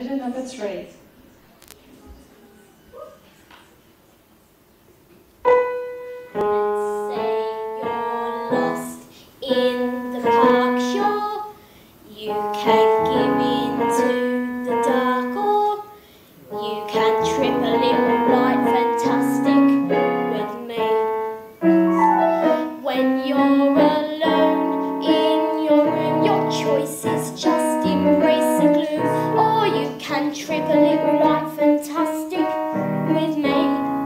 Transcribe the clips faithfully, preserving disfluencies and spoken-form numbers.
Number three. Let's say you're lost in the park shore. You can give in to the dark, or you can trip a little light fantastic with me. When you're alone in your room, your choice is just embrace the gloom, or you can trip a little light fantastic with me.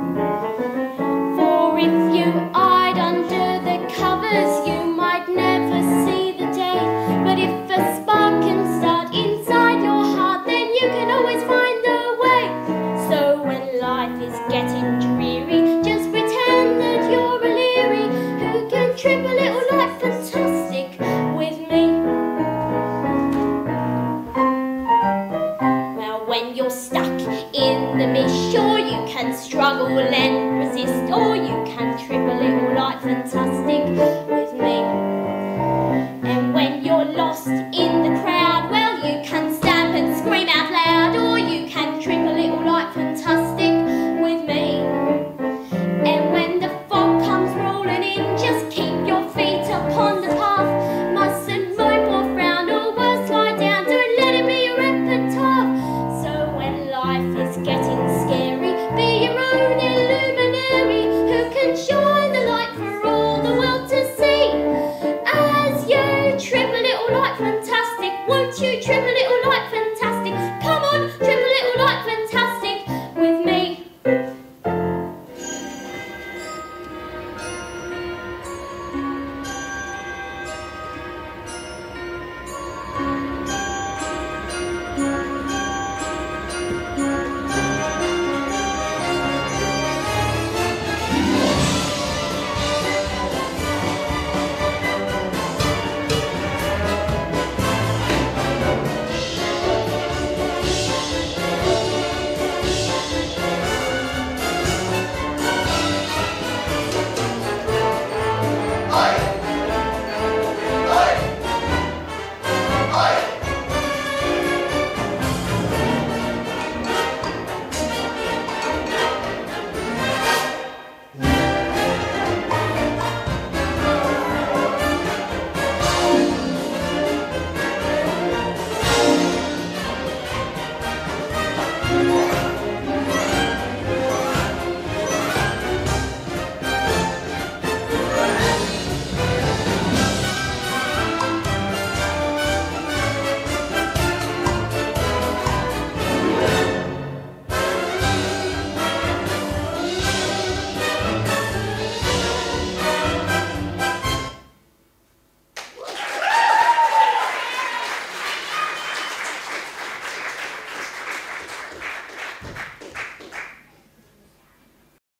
For if you hide under the covers, you might never see the day. But if a spark can start inside your heart, then you can always find a way. So when life is getting dreary, just pretend that you're a leery who can trip a little light fantastic with me. Well, when you're stuck in the mist, sure you can struggle and